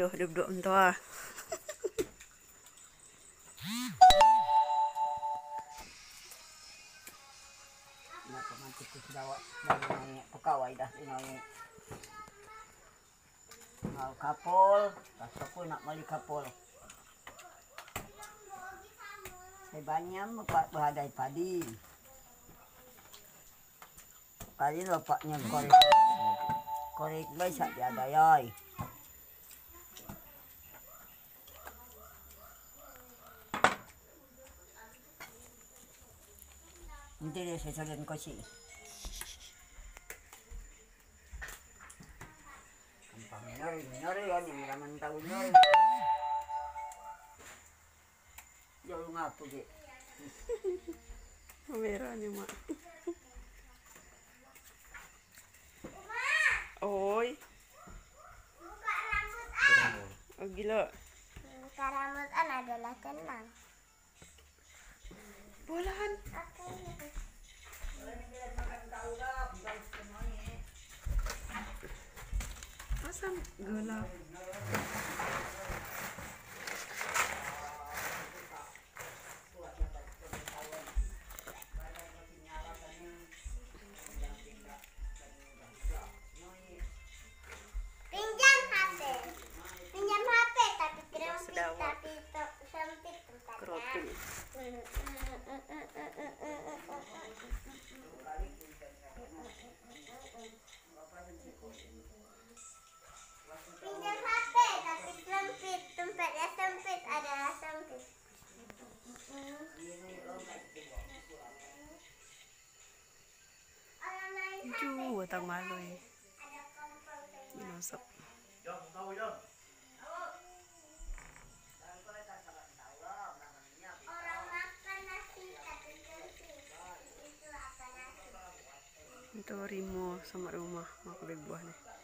Aduh, duduk entoa. Pegawai dah ini mau kapol, pas aku nak balik kapol. Sebanyak berhadai padi. Padi bapaknya korek baik sak diadayai. Nanti dia saya jalan kosi. Minori kan yang raman tahu minori. Jauh ngapu je. Kamera nih mak. Oi. Buka rambut an. Oh gila. Buka rambut an adalah tenang. Bolahan. Asam gelap. Pinjam HP tapi sempit tempatnya. Keropil. Pinjam HP tapi sempit tempatnya sempit adalah sempit. Orang main HP Ju, watang maloy. ada kompor Binusap. orang makan nasi tapi sempit. Itu apa nasi? Itu Rimo sama rumah mau beli buah nih.